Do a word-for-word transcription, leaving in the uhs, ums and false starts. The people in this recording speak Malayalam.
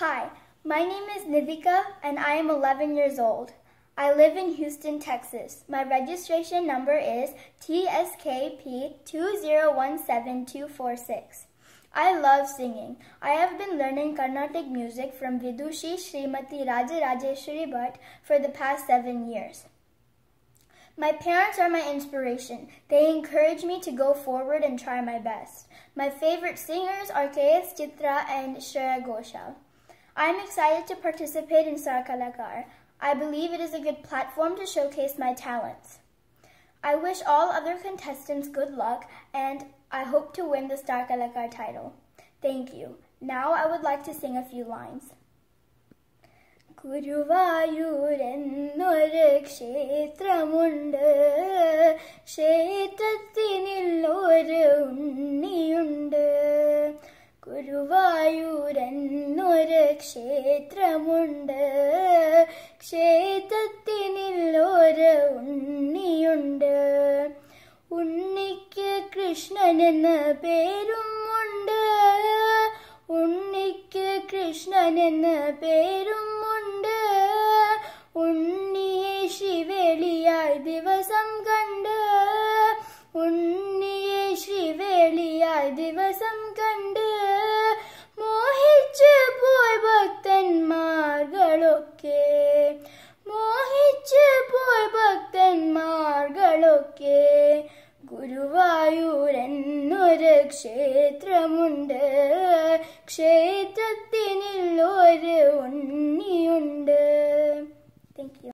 Hi, my name is Nivika and I am eleven years old. I live in Houston, Texas. My registration number is T S K P two zero one seven two four six. I love singing. I have been learning Carnatic music from Vidushi Srimati Rajarajeshwari Bhatt for the past seven years. My parents are my inspiration. They encourage me to go forward and try my best. My favorite singers are K S Chitra and Shreya Ghoshal. I am excited to participate in Star Kalakaar. I believe it is a good platform to showcase my talents. I wish all other contestants good luck and I hope to win the Star Kalakaar title. Thank you. Now I would like to sing a few lines. ഗുരുവായൂരെന്നൊരു ക്ഷേത്രമുണ്ട്, ക്ഷേത്രത്തിനുള്ളൊരു ഉണ്ണിയുണ്ട്. ഗുരുവായൂരെന്നൊരു ക്ഷേത്രമുണ്ട്, ക്ഷേത്രത്തിനുള്ളൊരു ഉണ്ണിയുണ്ട്. ഉണ്ണിക്ക് കൃഷ്ണൻ എന്ന പേരുമുണ്ട്, ഉണ്ണിക്ക് കൃഷ്ണൻ എന്ന പേരുമുണ്ട്. ഉണ്ണിയെ ശ്രീവേളിയായി ദിവസം കണ്ട്, ഉണ്ണിയെ ശ്രീവേളിയായി ദിവസം കണ്ട് മോഹിച്ചു പോയി ഭക്തന്മാർകളൊക്കെ, മോഹിച്ചു പോയി ഭക്തന്മാർകളൊക്കെ. ഗുരുവായൂരെന്നൊരു ക്ഷേത്രമുണ്ട്, ക്ഷേത്രത്തിനുള്ളൊരു ഉണ്ണിയുണ്ട്. Thank you.